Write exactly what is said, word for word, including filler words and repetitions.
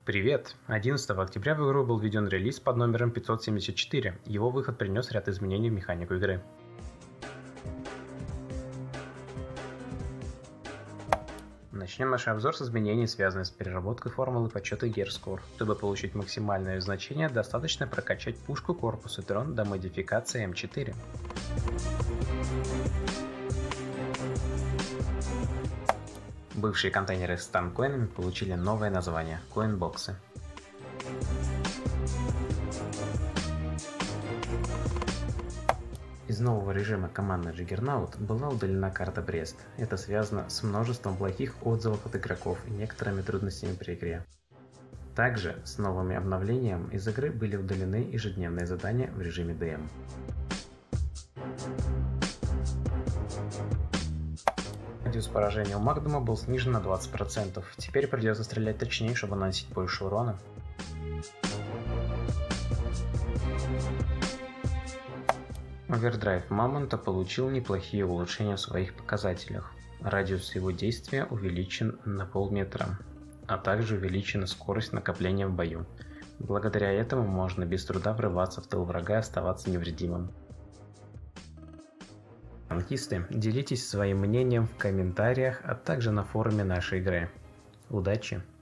Привет! одиннадцатого октября в игру был введен релиз под номером пятьсот семьдесят четыре. Его выход принес ряд изменений в механику игры. Начнем наш обзор с изменений, связанных с переработкой формулы подсчета Gearscore. Чтобы получить максимальное значение, достаточно прокачать пушку, корпус и дрон до модификации эм четыре. Бывшие контейнеры с танкоинами получили новое название – коинбоксы. Из нового режима командный Juggernaut была удалена карта Брест. Это связано с множеством плохих отзывов от игроков и некоторыми трудностями при игре. Также с новыми обновлением из игры были удалены ежедневные задания в режиме ди эм. Радиус поражения у Магдума был снижен на двадцать процентов. Теперь придется стрелять точнее, чтобы наносить больше урона. Овердрайв Мамонта получил неплохие улучшения в своих показателях. Радиус его действия увеличен на полметра, а также увеличена скорость накопления в бою. Благодаря этому можно без труда врываться в тыл врага и оставаться невредимым. Танкисты, делитесь своим мнением в комментариях, а также на форуме нашей игры. Удачи!